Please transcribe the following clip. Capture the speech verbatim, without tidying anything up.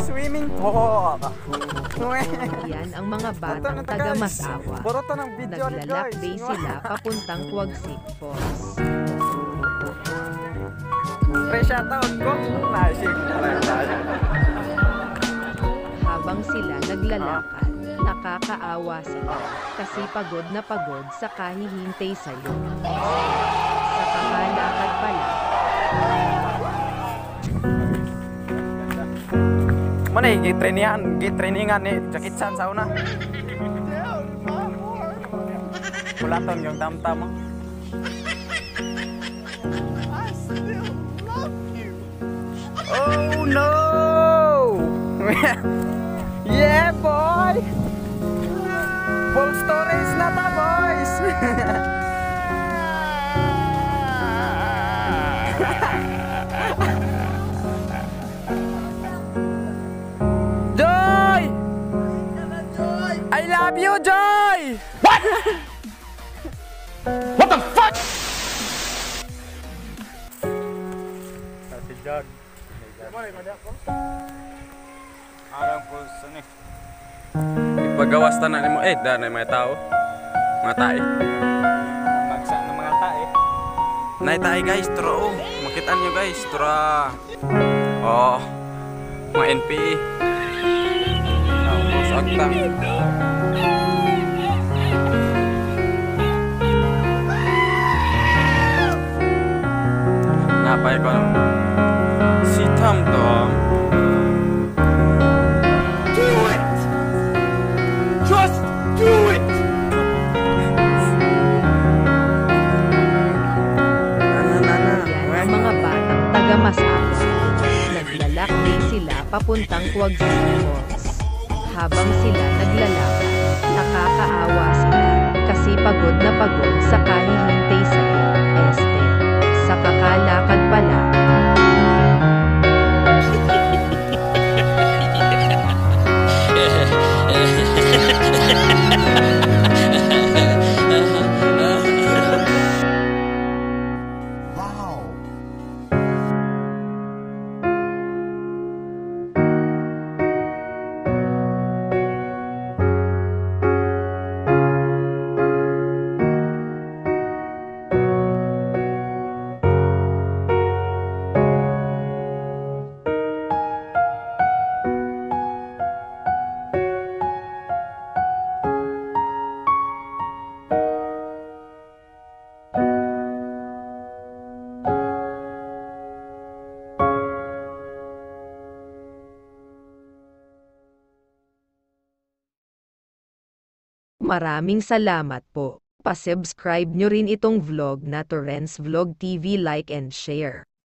swimming pool. Yan ang mga batang taga-Masawa. Naglalakbay sila papuntang Quagsig Falls. Presya taon ko. Habang sila naglalakad, nakakaawa sila kasi pagod na pagod sa kahihintay sa'yo. Sa kakalakad pala, mana eh, trainingan, trainingan nih, Jackie-chan sauna. Kulaton yung tam-tam. Oh no! Yeah boy! Full stories na ta boys! Joy! I love you, Joy! What? What the fuck? Si John. Arang po sa ni. Ipagawas tanan mo eh da na mga tao. Mga tae. Magsa ng mga tae. Nay tae guys, tro. Makita niyo guys, tra. Oh. Mga N P E. Tapos akta. Napay ko. Si Tom Tom. Do it! Just do it! yan ang mga batang taga-Masawa. Naglalakbay sila papuntang Quagsig Falls. Habang sila naglalakad, nakakaawa sila kasi pagod na pagod sa kahihintay sa'yo. Este, sa kakalakad pala, maraming salamat po. Pa-subscribe nyo rin itong vlog na Torrens Vlog T V, like and share.